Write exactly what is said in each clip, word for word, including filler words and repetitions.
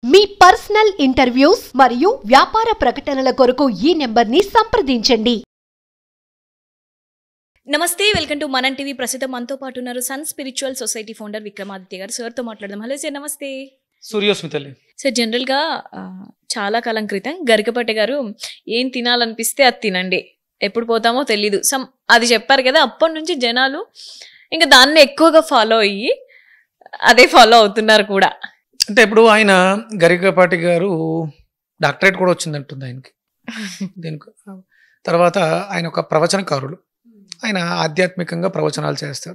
మీ personal interviews మరియు వ్యాపార ప్రకటనల కొరకు ఈ నెంబర్ని సంప్రదించండి. నమస్తే, వెల్కమ్ టు మనం టీవీ. ప్రస్తుతం మనతో పాటు ఉన్నారు sun spiritual society founder Vikramaditya గారు. సార్తో మాట్లాడదాం. హలో సార్, నమస్తే. సూర్యోస్మితల్లి సార్, జనరల్గా చాలా కాలం క్రితం గరికపట్టె గారు ఏం తినాలనిపిస్తే అది తినండి, ఎప్పుడు పోతామో తెలీదు సమ్ అది చెప్పారు కదా. అప్పటి నుంచి జనాలు ఇంకా దాన్ని ఎక్కువగా ఫాలో అయ్యి అదే ఫాలో అవుతున్నారు కూడా. అంటే ఇప్పుడు ఆయన గరికపాటి గారు డాక్టరేట్ కూడా వచ్చిందంటుంది ఆయనకి. దీనికి తర్వాత ఆయన ఒక ప్రవచనకారుడు. ఆయన ఆధ్యాత్మికంగా ప్రవచనాలు చేస్తారు.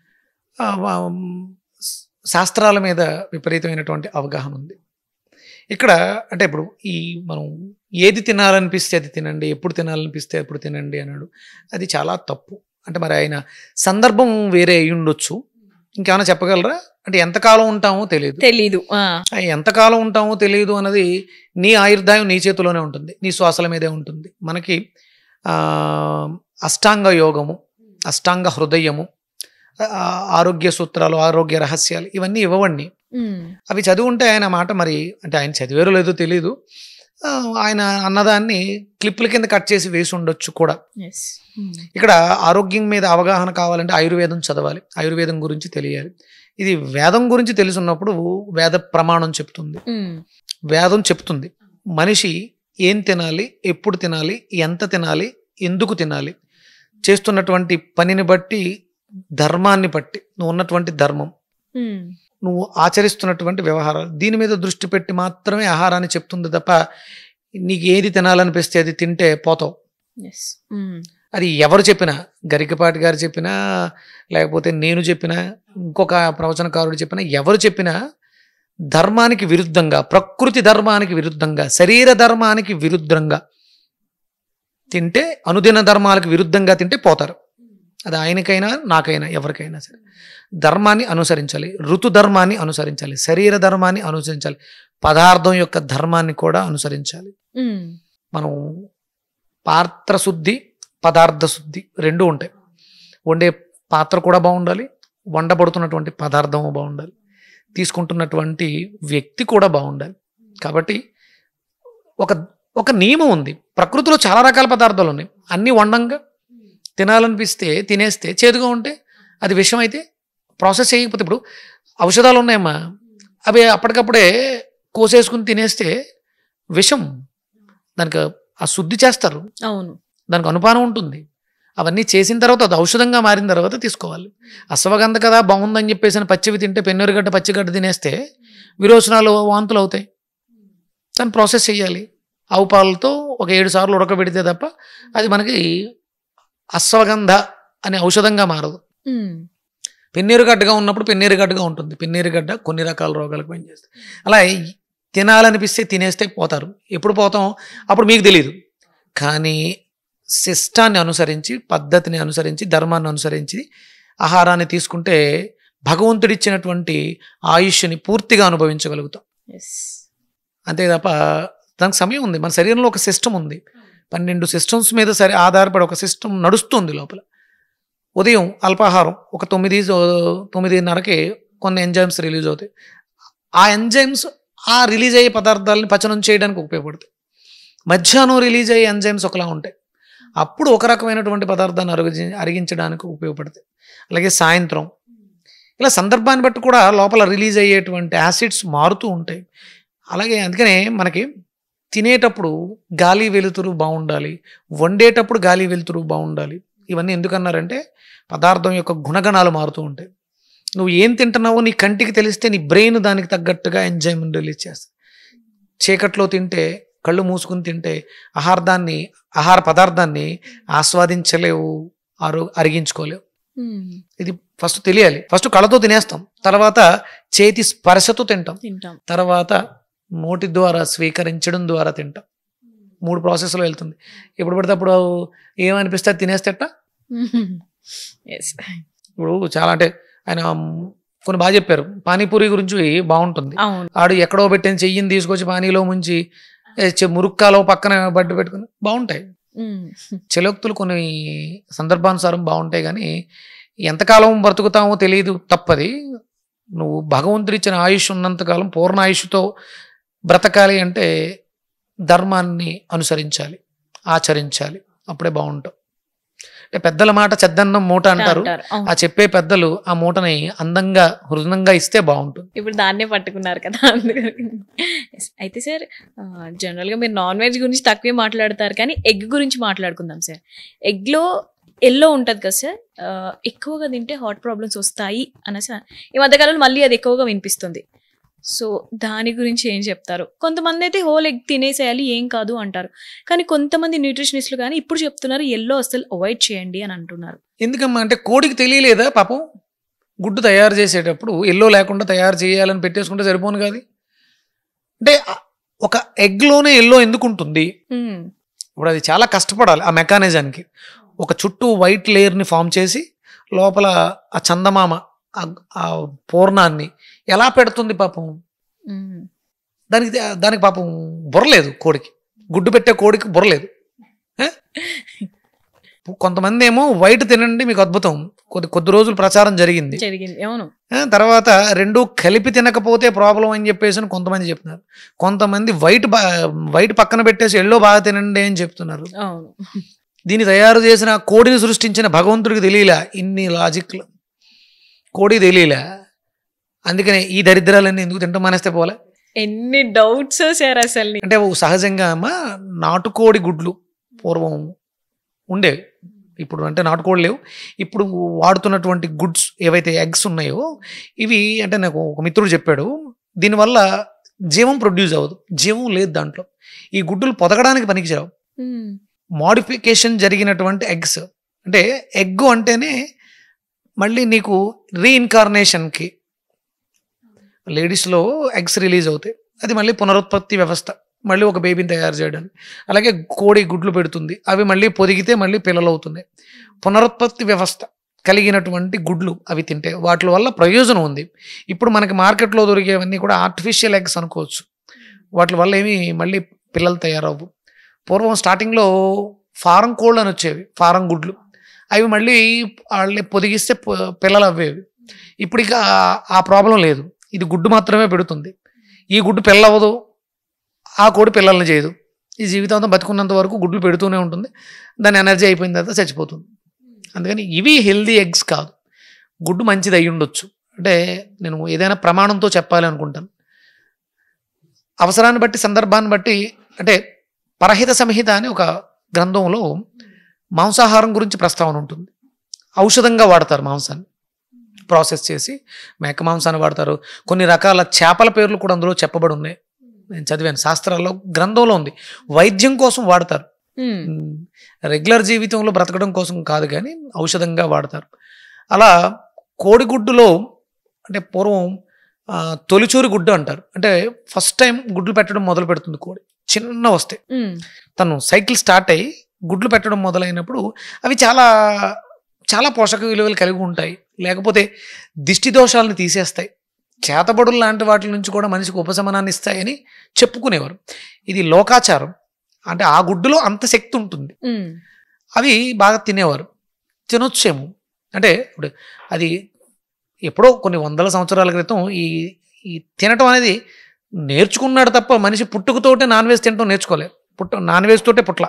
శాస్త్రాల మీద విపరీతమైనటువంటి అవగాహన ఉంది. ఇక్కడ అంటే ఇప్పుడు ఈ మనం ఏది తినాలనిపిస్తే అది తినండి, ఎప్పుడు తినాలనిపిస్తే ఎప్పుడు తినండి అన్నాడు. అది చాలా తప్పు. అంటే మరి ఆయన సందర్భం వేరే అయి ఉండొచ్చు. ఇంకేమైనా చెప్పగలరా? అంటే ఎంతకాలం ఉంటామో తెలియదు తెలీదు ఎంతకాలం ఉంటామో తెలియదు అన్నది నీ ఆయుర్దాయం నీ చేతిలోనే ఉంటుంది, నీ శ్వాసల మీదే ఉంటుంది. మనకి ఆ అష్టాంగ యోగము, అష్టాంగ హృదయము, ఆరోగ్య సూత్రాలు, ఆరోగ్య రహస్యాలు ఇవన్నీ ఇవ్వవండి. అవి చదివి ఉంటే ఆయన మాట మరి అంటే ఆయన చదివేరో లేదో తెలీదు, ఆయన అన్నదాన్ని క్లిప్ల కింద కట్ చేసి వేసి ఉండొచ్చు కూడా. ఇక్కడ ఆరోగ్యం మీద అవగాహన కావాలంటే ఆయుర్వేదం చదవాలి, ఆయుర్వేదం గురించి తెలియాలి. ఇది వేదం గురించి తెలుసున్నప్పుడు వేద ప్రమాణం చెప్తుంది, వేదం చెప్తుంది మనిషి ఏం తినాలి, ఎప్పుడు తినాలి, ఎంత తినాలి, ఎందుకు తినాలి, చేస్తున్నటువంటి పనిని బట్టి, ధర్మాన్ని బట్టి, నువ్వు ఉన్నటువంటి ధర్మం, నువ్వు ఆచరిస్తున్నటువంటి వ్యవహారాలు, దీని మీద దృష్టి పెట్టి మాత్రమే ఆహారాన్ని చెప్తుంది తప్ప నీకు ఏది తినాలనిపిస్తే అది తింటే పోతావు. అది ఎవరు చెప్పినా, గరికపాటి గారు చెప్పినా, లేకపోతే నేను చెప్పినా, ఇంకొక ప్రవచనకారుడు చెప్పినా, ఎవరు చెప్పినా ధర్మానికి విరుద్ధంగా, ప్రకృతి ధర్మానికి విరుద్ధంగా, శరీర ధర్మానికి విరుద్ధంగా తింటే, అనుదిన ధర్మాలకు విరుద్ధంగా తింటే పోతారు. అది ఆయనకైనా నాకైనా ఎవరికైనా సరే ధర్మాన్ని అనుసరించాలి, ఋతు ధర్మాన్ని అనుసరించాలి, శరీర ధర్మాన్ని అనుసరించాలి, పదార్థం యొక్క ధర్మాన్ని కూడా అనుసరించాలి. మనం పాత్ర శుద్ధి, పదార్థ శుద్ధి రెండు ఉంటాయి. వండే పాత్ర కూడా బాగుండాలి, వండబడుతున్నటువంటి పదార్థము బాగుండాలి, తీసుకుంటున్నటువంటి వ్యక్తి కూడా బాగుండాలి. కాబట్టి ఒక ఒక నియమం ఉంది. ప్రకృతిలో చాలా రకాల పదార్థాలు ఉన్నాయి. అన్నీ వండంగా తినాలనిపిస్తే తినేస్తే, చేదుగా ఉంటే అది విషం అయితే, ప్రాసెస్ చేయకపోతే, ఇప్పుడు ఔషధాలు ఉన్నాయమ్మా, అవి అప్పటికప్పుడే కోసేసుకుని తినేస్తే విషం. దానికి ఆ శుద్ధి చేస్తారు, అవును, దానికి అనుపానం ఉంటుంది. అవన్నీ చేసిన తర్వాత అది ఔషధంగా మారిన తర్వాత తీసుకోవాలి. అశ్వగంధ కదా బాగుందని చెప్పేసి పచ్చివి తింటే, పెన్నెరుగడ్డ పచ్చిగడ్డ తినేస్తే విరోచనాలు, వాంతులు అవుతాయి. దాన్ని ప్రాసెస్ చేయాలి. ఆవు పాలతో ఒక ఏడు సార్లు ఉడకబెడితే తప్ప అది మనకి అశ్వగంధ అనే ఔషధంగా మారదు. పెన్నీరుగడ్డగా ఉన్నప్పుడు పెన్నీరుగడ్డగా ఉంటుంది. పెన్నీరుగడ్డ కొన్ని రకాల రోగాలకు పనిచేస్తుంది. అలా తినాలనిపిస్తే తినేస్తే పోతారు. ఎప్పుడు పోతాం అప్పుడు మీకు తెలియదు. కానీ శిష్టాన్ని అనుసరించి, పద్ధతిని అనుసరించి, ధర్మాన్ని అనుసరించి ఆహారాన్ని తీసుకుంటే భగవంతుడిచ్చినటువంటి ఆయుష్ని పూర్తిగా అనుభవించగలుగుతాం. అంతే తప్ప దానికి సమయం ఉంది. మన శరీరంలో ఒక సిస్టమ్ ఉంది. పన్నెండు సిస్టమ్స్ మీద సరే ఆధారపడి ఒక సిస్టమ్ నడుస్తుంది లోపల. ఉదయం అల్పాహారం ఒక తొమ్మిది తొమ్మిదిన్నరకి కొన్ని ఎంజైమ్స్ రిలీజ్ అవుతాయి. ఆ ఎంజైమ్స్ ఆ రిలీజ్ అయ్యే పదార్థాలని పచనం చేయడానికి ఉపయోగపడతాయి. మధ్యాహ్నం రిలీజ్ అయ్యే ఎంజైమ్స్ ఒకలా ఉంటాయి, అప్పుడు ఒక రకమైనటువంటి పదార్థాన్ని అరిగి అరిగించడానికి ఉపయోగపడతాయి. అలాగే సాయంత్రం ఇలా సందర్భాన్ని బట్టి కూడా లోపల రిలీజ్ అయ్యేటువంటి యాసిడ్స్ మారుతూ ఉంటాయి. అలాగే అందుకనే మనకి తినేటప్పుడు గాలి వెలుతురు బాగుండాలి, వండేటప్పుడు గాలి వెలుతురు బాగుండాలి. ఇవన్నీ ఎందుకన్నారంటే పదార్థం యొక్క గుణగణాలు మారుతూ ఉంటాయి. నువ్వు ఏం తింటున్నావో నీ కంటికి తెలిస్తే నీ బ్రెయిన్ దానికి తగ్గట్టుగా ఎంజైమ్ రిలీజ్ చేస్తుంది. చీకట్లో తింటే, కళ్ళు మూసుకుని తింటే ఆహారాన్ని ఆహార పదార్థాన్ని ఆస్వాదించలేవు, ఆరో అరిగించుకోలేవు. ఇది ఫస్ట్ తెలియాలి. ఫస్ట్ కళ్ళతో తినేస్తాం, తర్వాత చేతి స్పర్శతో తింటాం, తర్వాత నోటి ద్వారా స్వీకరించడం ద్వారా తింటాం. మూడు ప్రాసెస్లో వెళ్తుంది. ఎప్పుడు పడితే అప్పుడు ఏమనిపిస్తే తినేస్తేట. ఇప్పుడు చాలా అంటే ఆయన కొన్ని బాగా చెప్పారు. పానీపూరి గురించి బాగుంటుంది. ఆడు ఎక్కడో పెట్టిన చెయ్యిని తీసుకొచ్చి పానీలో ముంచి మురుక్కాలో పక్కన బడ్డు పెట్టుకుని బాగుంటాయి. చలోక్తులు కొన్ని సందర్భానుసారం బాగుంటాయి, కానీ ఎంతకాలం బ్రతుకుతామో తెలియదు. తప్పది. నువ్వు భగవంతుడిచ్చిన ఆయుష్ ఉన్నంతకాలం పూర్ణ ఆయుష్తో బ్రతకాలి అంటే ధర్మాన్ని అనుసరించాలి, ఆచరించాలి, అప్పుడే బాగుంటాం. అంటే పెద్దల మాట చెద్దన్నం మూట అంటారు. అంటారు. అవును. ఆ చెప్పే పెద్దలు ఆ మూటని అందంగా హృదయంగా ఇస్తే బాగుంటుంది. ఇప్పుడు దాన్నే పట్టుకున్నారు కదా అందుకని. Yes. అయితే సార్ జనరల్గా మీరు నాన్ వెజ్ గురించి తక్కువే మాట్లాడతారు కానీ ఎగ్ గురించి మాట్లాడుకుందాం సార్. ఎగ్లో ఎల్లో ఉంటుంది కదా సార్, ఆ, ఎక్కువగా తింటే హార్ట్ ప్రాబ్లమ్స్ వస్తాయి అనేసి ఈ మధ్యకాలంలో మళ్ళీ అది ఎక్కువగా వినిపిస్తుంది. సో దాని గురించి ఏం చెప్తారు? కొంతమంది అయితే హోల్ ఎగ్ తినేసేయాలి ఏం కాదు అంటారు, కానీ కొంతమంది న్యూట్రిషనిస్టులు కానీ ఇప్పుడు చెప్తున్నారు ఎల్లో అసలు అవాయిడ్ చేయండి అని అంటున్నారు. ఎందుకమ్మా అంటే కోడికి తెలియలేదా పాపం, గుడ్డు తయారు చేసేటప్పుడు ఎల్లో లేకుండా తయారు చేయాలని పెట్టేసుకుంటే సరిపోను కాదు. అంటే ఒక ఎగ్లోనే ఎల్లో ఎందుకు ఉంటుంది? మ్మ్. ఇప్పుడు అది చాలా కష్టపడాలి ఆ మెకానిజానికి. ఒక చుట్టూ వైట్ లేయర్ని ఫామ్ చేసి లోపల ఆ చందమామ ఆ- ఆ పూర్ణాన్ని ఎలా పెడుతుంది పాపం. మ్మ్. దానికి దానికి పాపం బుర్రలేదు కోడికి, గుడ్డు పెట్టే కోడికి బుర్రలేదు. ఏ? కొంతమంది ఏమో వైట్ తినండి మీకు అద్భుతం, కొద్ది కొద్ది రోజులు ప్రచారం జరిగింది. జరిగింది అవును. ఆ, తర్వాత రెండు కలిపి తినకపోతే ప్రాబ్లం అని చెప్పేసి అని కొంతమంది చెప్తున్నారు. కొంతమంది వైట్ బా వైట్ పక్కన పెట్టేసి ఎల్లో బాగా తినండి అని చెప్తున్నారు. అవును. దీన్ని తయారు చేసిన కోడిని సృష్టించిన భగవంతుడికి తెలియలా ఇన్ని లాజిక్లు, కోడికి తెలియలా. అందుకనే ఈ దరిద్రాలన్నీ ఎందుకు తింటాం మానేస్తే పోలే. ఎన్ని డౌట్స్ సార్ అసలు. అంటే ఓ సహజంగా అమ్మ నాటుకోడి గుడ్లు పూర్వం ఉండేవి, ఇప్పుడు అంటే నాటుకోడి లేవు. ఇప్పుడు వాడుతున్నటువంటి గుడ్స్ ఏవైతే ఎగ్స్ ఉన్నాయో ఇవి అంటే నాకు ఒక మిత్రుడు చెప్పాడు, దీనివల్ల జీవం ప్రొడ్యూస్ అవ్వదు, జీవం లేదు దాంట్లో. ఈ గుడ్డులు పొదగడానికి పనికిరావు. మ్మ్. మోడిఫికేషన్ జరిగినటువంటి ఎగ్స్. అంటే ఎగ్ అంటేనే మళ్ళీ నీకు రీఇన్కార్నేషన్కి లేడీస్లో ఎగ్స్ రిలీజ్ అవుతాయి, అది మళ్ళీ పునరుత్పత్తి వ్యవస్థ, మళ్ళీ ఒక బేబీని తయారు చేయడానికి. అలాగే కోడి గుడ్లు పెడుతుంది, అవి మళ్ళీ పొదిగితే మళ్ళీ పిల్లలు అవుతున్నాయి. పునరుత్పత్తి వ్యవస్థ కలిగినటువంటి గుడ్లు అవి తింటే వాటి వల్ల ప్రయోజనం ఉంది. ఇప్పుడు మనకి మార్కెట్లో దొరికేవన్నీ కూడా ఆర్టిఫిషియల్ ఎగ్స్ అనుకోవచ్చు, వాటి వల్ల ఏమి మళ్ళీ పిల్లలు తయారవ్వు. పూర్వం స్టార్టింగ్లో ఫారం కోళ్ళు అని వచ్చేవి, ఫారం గుడ్లు, అవి మళ్ళీ వాళ్ళని పొదిగిస్తే ప- పిల్లలు అవ్వేవి. ఇప్పుడు ఇక ఆ- ఆ ప్రాబ్లం లేదు, ఇది గుడ్డు మాత్రమే పెడుతుంది. ఈ గుడ్డు పిల్లవదు, ఆ కోడి పిల్లల్ని చేయదు. ఈ జీవితాంతం బతుకున్నంత వరకు గుడ్లు పెడుతూనే ఉంటుంది, దాని ఎనర్జీ అయిపోయిన తర్వాత చచ్చిపోతుంది. అందుకని ఇవి హెల్దీ ఎగ్స్ కాదు. గుడ్డు మంచిది అయి ఉండొచ్చు, అంటే నేను ఏదైనా ప్రమాణంతో చెప్పాలి అనుకుంటాను. అవసరాన్ని బట్టి సందర్భాన్ని బట్టి, అంటే పరహిత సంహిత అని ఒక గ్రంథంలో మాంసాహారం గురించి ప్రస్తావన ఉంటుంది. ఔషధంగా వాడతారు మాంసాన్ని, ప్రాసెస్ చేసి మేక మాంసాన్ని వాడతారు. కొన్ని రకాల చేపల పేర్లు కూడా అందులో చెప్పబడి ఉన్నాయి, నేను చదివాను శాస్త్రాల్లో, గ్రంథంలో ఉంది. వైద్యం కోసం వాడతారు, మ్మ్. రెగ్యులర్ జీవితంలో బ్రతకడం కోసం కాదు కానీ ఔషధంగా వాడతారు. అలా కోడిగుడ్డులో అంటే పూర్వం ఆ, తొలిచూరి గుడ్డు అంటారు, అంటే ఫస్ట్ టైం గుడ్లు పెట్టడం మొదలు పెడుతుంది కోడి, చిన్న వస్తాయి. మ్మ్. తను సైకిల్ స్టార్ట్ అయ్యి గుడ్లు పెట్టడం మొదలైనప్పుడు అవి చాలా చాలా పోషక విలువలు కలిగి ఉంటాయి, లేకపోతే దిష్టి దోషాలను తీసేస్తాయి, చేతబడులు లాంటి వాటి నుంచి కూడా మనిషికి ఉపశమనాన్ని ఇస్తాయని చెప్పుకునేవారు. ఇది లోకాచారం, అంటే ఆ గుడ్డులో అంత శక్తి ఉంటుంది. మ్మ్. అవి బాగా తినేవారు, తినొచ్చేమో. అంటే ఇప్పుడు అది ఎప్పుడో కొన్ని వందల సంవత్సరాల క్రితం ఈ ఈ తినటం అనేది నేర్చుకున్నాడు తప్ప మనిషి పుట్టుకతోటే నాన్ వెజ్ తినటం నేర్చుకోలేదు, పుట్ట నాన్ వెజ్ తోటే పుట్ల.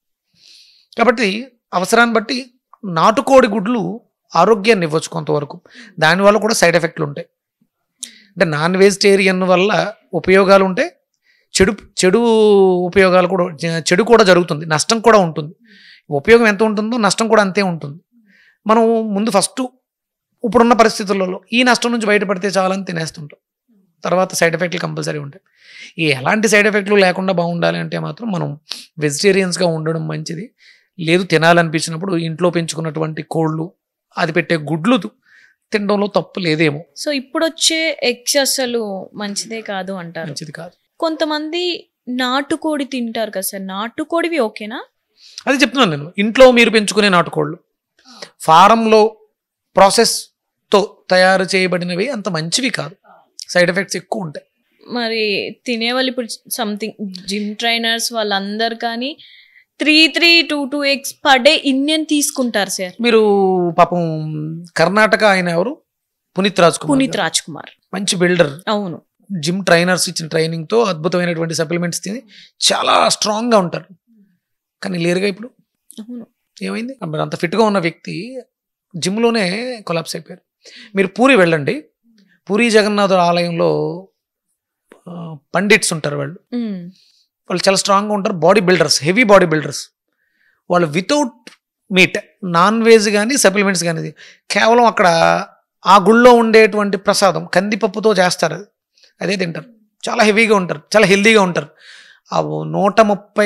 కాబట్టి అవసరాన్ని బట్టి నాటుకోడి గుడ్లు ఆరోగ్యాన్ని ఇవ్వచ్చు కొంతవరకు, దానివల్ల కూడా సైడ్ ఎఫెక్ట్లు ఉంటాయి. అంటే నాన్ వెజిటేరియన్ వల్ల ఉపయోగాలు ఉంటాయి, చెడు చెడు ఉపయోగాలు కూడా, చెడు కూడా జరుగుతుంది, నష్టం కూడా ఉంటుంది. ఉపయోగం ఎంత ఉంటుందో నష్టం కూడా అంతే ఉంటుంది. మనం ముందు ఫస్ట్ ఇప్పుడున్న పరిస్థితులలో ఈ నష్టం నుంచి బయటపడితే చాలని తినేస్తుంటాం, తర్వాత సైడ్ ఎఫెక్ట్లు కంపల్సరీ ఉంటాయి. ఈ ఎలాంటి సైడ్ ఎఫెక్ట్లు లేకుండా బాగుండాలి అంటే మాత్రం మనం వెజిటేరియన్స్గా ఉండడం మంచిది. లేదు తినాలనిపించినప్పుడు ఇంట్లో పెంచుకున్నటువంటి కోళ్ళు, అది పెట్టే గుడ్లు తినడంలో తప్పు లేదేమో. సో ఇప్పుడు వచ్చే ఎగ్స్ అసలు మంచిదే కాదు అంటారు. మంచిది కాదు. కొంతమంది నాటుకోడి తింటారు కదా సార్, నాటుకోడివి ఓకేనా? అది చెప్తున్నాను నేను, ఇంట్లో మీరు పెంచుకునే నాటుకోళ్ళు ఫారంలో ప్రాసెస్తో తయారు చేయబడినవి అంత మంచివి కాదు, సైడ్ ఎఫెక్ట్స్ ఎక్కువ ఉంటాయి. మరి తినేవాళ్ళు ఇప్పుడు సంథింగ్ జిమ్ ట్రైనర్స్ వాళ్ళందరు కానీ three three two two eggs per day ఇన్నేం తీసుకుంటారు సార్. మీరు పాపం కర్ణాటక ఆయన ఎవరు, పునీత్ రాజ్ కుమార్ పునీత్ గారు. రాజ్ కుమార్ మంచి బిల్డర్, అవును, జిమ్ ట్రైనర్స్ ఇచ్చిన ట్రైనింగ్తో అద్భుతమైనటువంటి సప్లిమెంట్స్ తిని చాలా స్ట్రాంగ్గా ఉంటారు. కానీ లేరుగా ఇప్పుడు. అవును. ఏమైంది? మరి అంత ఫిట్గా ఉన్న వ్యక్తి జిమ్లోనే కొలాప్స్ అయిపోయారు. మీరు పూరి వెళ్ళండి, పూరి జగన్నాథ ఆలయంలో పండిట్స్ ఉంటారు. వాళ్ళు ఉమ్, వాళ్ళు చాలా స్ట్రాంగ్గా ఉంటారు, body builders, heavy body builders. వాళ్ళు వితౌట్ మీట్, నాన్ వెజ్ కానీ సప్లిమెంట్స్ కానీ కేవలం అక్కడ ఆ గుళ్ళో ఉండేటువంటి ప్రసాదం కందిపప్పుతో చేస్తారు, అది అదే తింటారు. చాలా హెవీగా ఉంటారు, చాలా హెల్దీగా ఉంటారు. ఆ నూట ముప్పై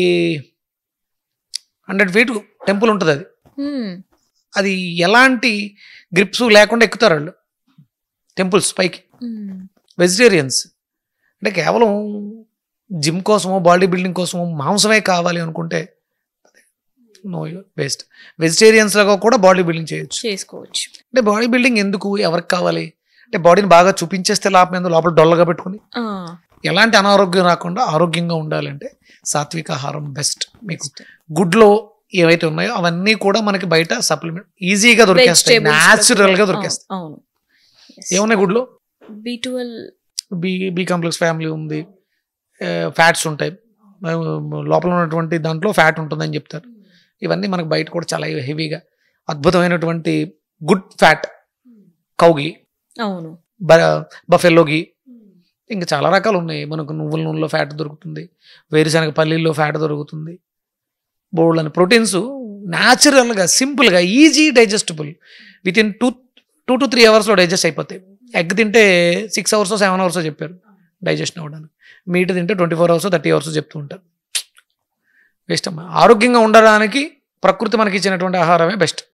హండ్రెడ్ ఫీట్ టెంపుల్ ఉంటుంది. అది ఉమ్, అది ఎలాంటి గ్రిప్స్ లేకుండా ఎక్కుతారు వాళ్ళు టెంపుల్స్ పైకి. ఉమ్, వెజిటేరియన్స్ అంటే కేవలం జిమ్ కోసమో బాడీ బిల్డింగ్ కోసమో మాంసమే కావాలి అనుకుంటే నో బెస్ట్. వెజిటేరియన్స్ లాగా కూడా బాడీ బిల్డింగ్ చేయొచ్చు. చేసుకోవచ్చు. అంటే బాడీ బిల్డింగ్ ఎందుకు, ఎవరికి కావాలి అంటే బాడీని బాగా చూపించేస్తే లాభం ఏందో, లోపల డొల్లగా పెట్టుకుని ఆ, ఎలాంటి అనారోగ్యం రాకుండా ఆరోగ్యంగా ఉండాలంటే సాత్విక ఆహారం బెస్ట్. మీకు best. గుడ్లో ఏవైతే ఉన్నాయో అవన్నీ కూడా మనకి బయట సప్లిమెంట్ ఈజీగా దొరికేస్తాయి, Vegetables లో న్యాచురల్ గా కూడా. దొరికేస్తాయి. ఆ, అవును. ఏమున్నాయి గుడ్లో? B twelve B B complex family ఉంది, ఫ్యాట్స్ ఉంటాయి, లోపల ఉన్నటువంటి దాంట్లో ఫ్యాట్ ఉంటుందని చెప్తారు. ఇవన్నీ మనకు బయట కూడా చాలా హెవీగా అద్భుతమైనటువంటి గుడ్ ఫ్యాట్, కౌగి, అవును. బఫెల్లోగి, ఇంకా చాలా రకాలు ఉన్నాయి. మనకు నువ్వుల నూనెలో ఫ్యాట్ దొరుకుతుంది, వేరుశనగ పల్లీల్లో ఫ్యాట్ దొరుకుతుంది, బోల్డ్ అని ప్రోటీన్స్ న్యాచురల్గా సింపుల్గా easy digestible, within two two to three అవర్స్లో డైజెస్ట్ అయిపోతాయి. ఎగ్ తింటే సిక్స్ అవర్స్ సెవెన్ అవర్స్ చెప్పారు డైజెషన్ అవ్వడానికి, మీట్ తింటే twenty four hours thirty hours చెప్తూ ఉంటారు. బెస్ట్ అమ్మా. ఆరోగ్యంగా ఉండడానికి ప్రకృతి మనకి ఇచ్చినటువంటి ఆహారమే బెస్ట్.